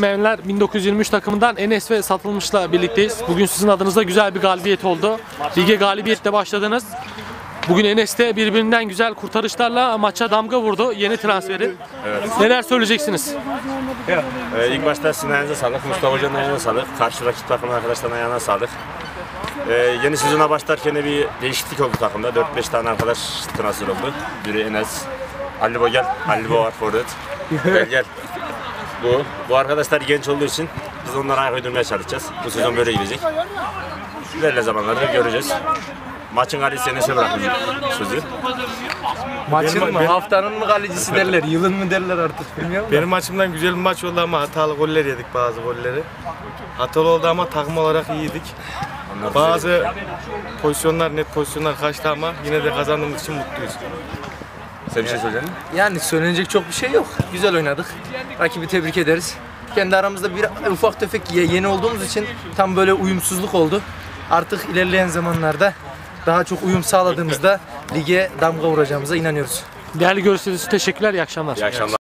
Değirmenler 1923 takımından Enes ve Satılmış'la birlikteyiz. Bugün sizin adınıza güzel bir galibiyet oldu. Lige galibiyetle başladınız. Bugün Enes de birbirinden güzel kurtarışlarla maça damga vurdu. Yeni transferi. Evet. Neler söyleyeceksiniz? İlk başta sizin ayağınıza sağlık, Mustafa Hoca'nın ayağına sağlık, karşı rakip takım arkadaşlarının ayağına sağlık. Yeni sezona başlarken de bir değişiklik oldu takımda. 4-5 tane arkadaş transfer oldu. Biri Enes, Halibo gel, Halibo var forvet. Gel. Bu arkadaşlar genç olduğu için biz onlara ayak uydurmaya çalışacağız. Bu sezon böyle gidecek. İlerleyen zamanlarda göreceğiz. Maçın galecisi Enes'e bırakacağım sözü. Maçın mı? Haftanın mı galecisi derler, yılın mı derler artık bilmiyorum da. Benim maçımdan güzel bir maç oldu ama hatalı goller yedik bazı golleri. Hatalı oldu ama takım olarak iyiydik. Bazı pozisyonlar, net pozisyonlar kaçtı ama yine de kazandığımız için mutluyuz. Sen bir şey söyleyecek misin? Yani söylenecek çok bir şey yok. Güzel oynadık. Rakibi tebrik ederiz. Kendi aramızda bir ufak tefek yeni olduğumuz için tam böyle uyumsuzluk oldu. Artık ilerleyen zamanlarda daha çok uyum sağladığımızda lige damga vuracağımıza inanıyoruz. Değerli görüşleriniz için teşekkürler. İyi akşamlar. İyi akşamlar.